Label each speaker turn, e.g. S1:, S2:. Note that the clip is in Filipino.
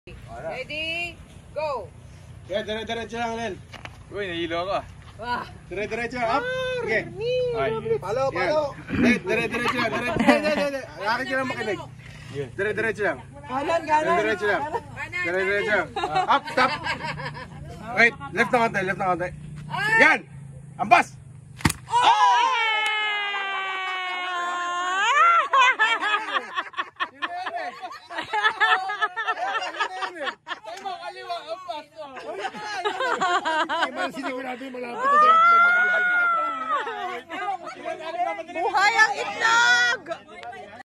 S1: Ready, go!
S2: Kaya dire-diretso lang, Len.
S3: Uy, nahilo ako ah.
S1: Wah!
S2: Dire-diretso, up. Sige.
S3: Ay,
S2: Palo. Dire-diretso lang. Akin ka lang makinig. Dire-diretso lang.
S1: Kanan!
S2: Dire-diretso lang. Dire-diretso lang. Up, stop. Wait, left na konti. Yan! Ampas! Yun na yan eh.